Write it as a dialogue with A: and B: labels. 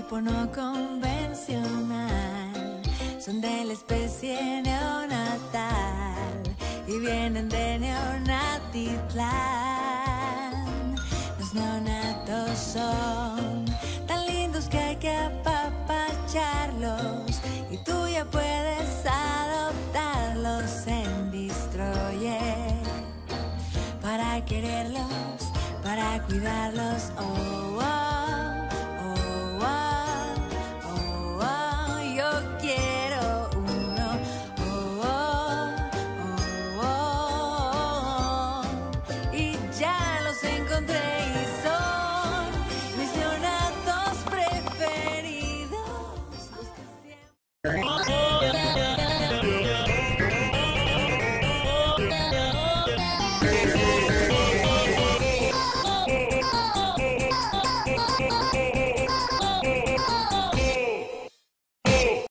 A: tipo no convencional. Son de la especie neonatal y vienen de Neonatitlán. Los neonatos son tan lindos que hay que apapacharlos, y tú ya puedes adoptarlos en Distroyer para quererlos, para cuidarlos. Oh.